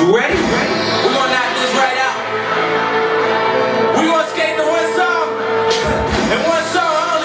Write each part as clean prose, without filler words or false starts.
You ready? We're gonna knock this right out. We're gonna skate to one song, and one song only.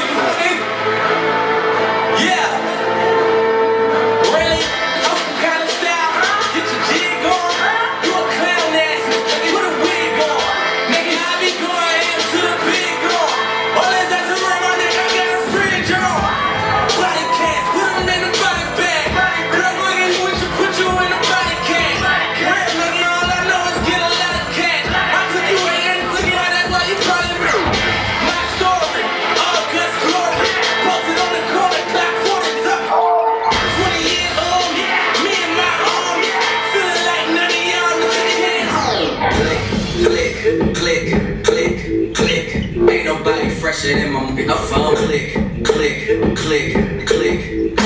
Yeah. Really? I'm some kind of style. Get your jig on. You a clown ass. Put a wig on. Nigga, I be going into the big on. All this ass around my neck, I got a fridge on. Body cast, put them in the body bag. Girl, look at you, we should put you in the body can. Real nigga, all I know is get a lot of cash. I took you in and took you out, that's why you probably knew. My story, all God's glory. Posted on the corner, clock 40's up. 20 years old, me and my arm. Feeling like none of y'all niggas came home. Click, click, click, click, click. Ain't nobody fresher than my phone. Click, click, click, click.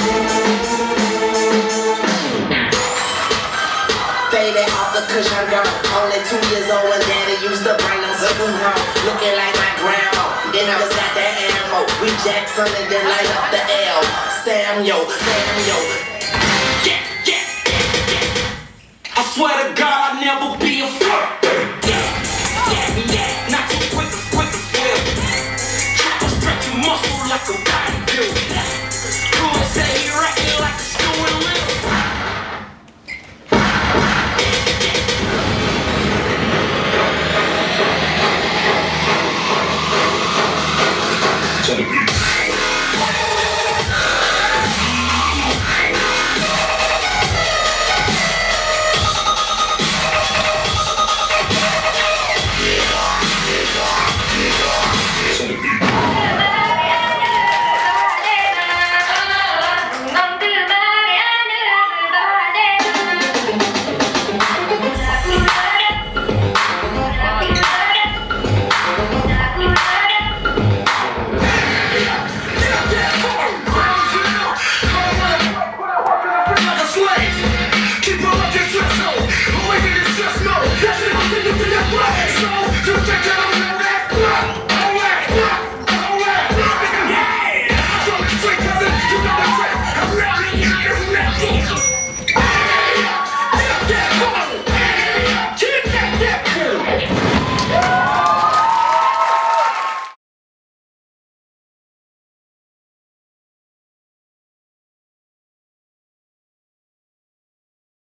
Faded off the cushion gone. Only 2 years old and daddy used to bring them something home. Looking like my grandma. Then I was got that ammo. We Jackson and then light up the L. Samuel. I swear to God, I'll never be a fuck. Not too quick to spill. Try to stretch your muscle like a bodybuilder. Who would say he racking like a school and live? So